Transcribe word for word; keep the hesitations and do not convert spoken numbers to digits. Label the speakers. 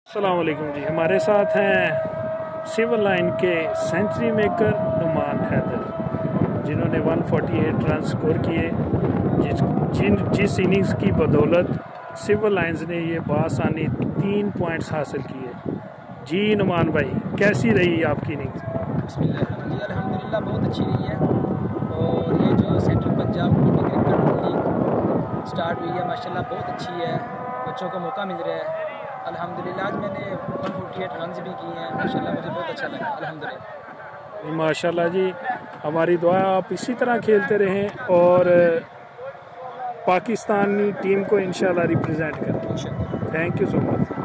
Speaker 1: अस्सलाम वालेकुम जी। हमारे साथ हैं सिविल लाइन के सेंचुरी मेकर नुमान हैदर, जिन्होंने एक सौ अड़तालीस रन स्कोर किए, जिस जिन जिस इनिंग्स की बदौलत सिविल लाइंस ने ये बासानी तीन पॉइंट्स हासिल किए। जी नुमान भाई, कैसी रही आपकी इनिंग्स?
Speaker 2: जी अल्हम्दुलिल्लाह बहुत अच्छी रही है। और ये जो central Punjab cricket league start हुई है माशाल्लाह बहुत अच्छी है, बच्चों को मौका मिल रहा है अल्हम्दुलिल्लाह। आज मैंने एक सौ अड़तालीस रन भी किए हैं माशाल्लाह, मुझे बहुत अच्छा लगा अल्हम्दुलिल्लाह।
Speaker 1: माशाल्लाह जी, हमारी दुआ आप इसी तरह खेलते रहें और पाकिस्तानी टीम को इंशाल्लाह रिप्रेजेंट करें। Thank you so much.